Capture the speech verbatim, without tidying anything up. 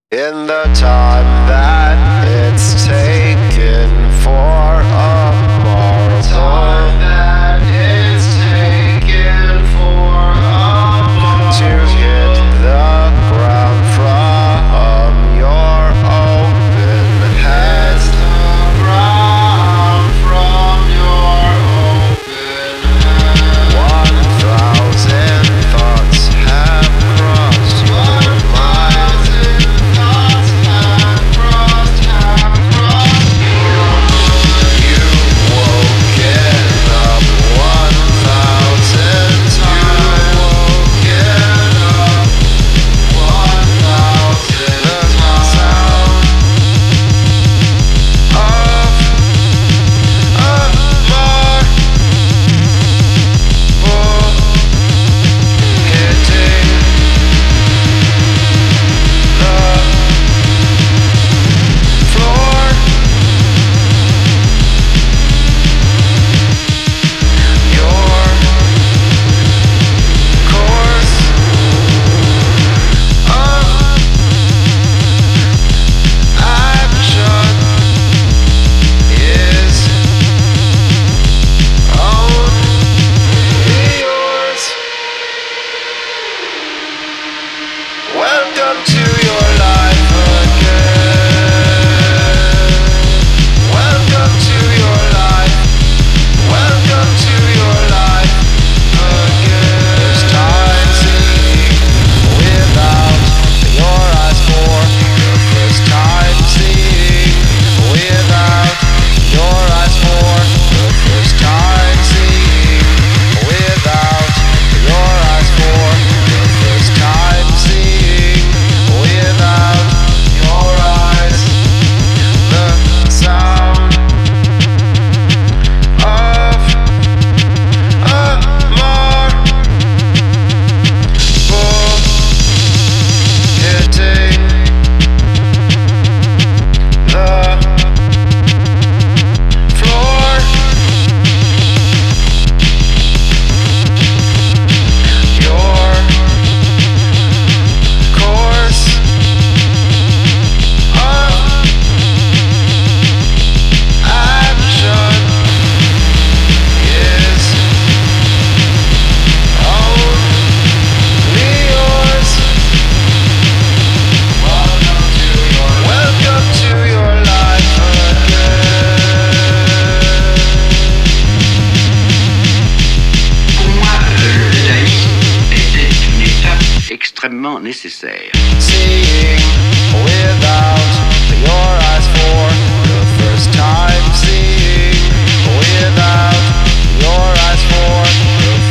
In the time that it's taken for a mortal that it's taken for a mortal to hit the ground from your open head, the ground from your open head. One thousand thoughts have crossed your mind. Welcome to your life again. Welcome to your life. Welcome to your life again. There's time seeing without your eyes for the first time seeing without your eyes for the first time seeing without your eyes for the first time seeing without your eyes, the sound of a marble hitting the floor. Your course of action is only yours. Welcome to your welcome to your life again. Pour moi, euh, le judaïsme était une étape extrêmement nécessaire. Seeing without your eyes for the first time, seeing without your eyes for the